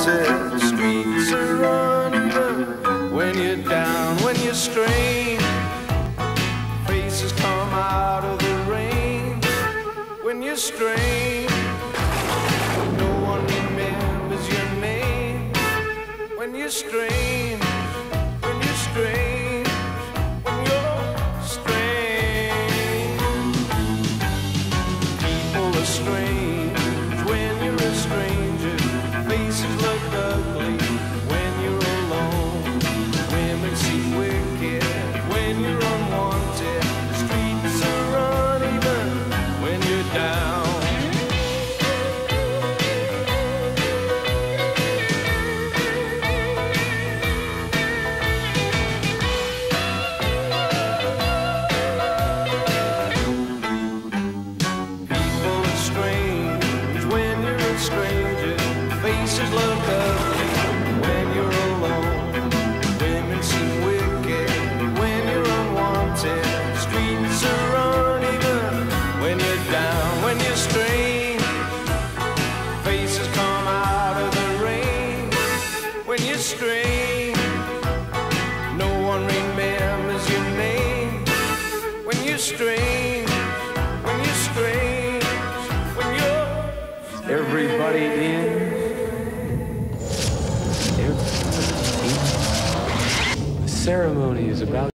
unwanted. Streets are uneven when you're down, when you're strained. Faces come out of the rain when you're strained. No one remembers your name when you're strained. When you're strained. When you're strained. People are strange when you're a stranger. Faces look ugly when you're alone. Women seem wicked when you're unwanted. Streets are uneven when you're down. People are strange when you're a stranger. Faces look ugly when you're alone. Women seem wicked when you're unwanted. Streets are uneven when you're down, when you're strange. Faces come out of the rain when you're strange. No one remembers your name when you're strange. When you're strange. When you're Everybody in. The ceremony is about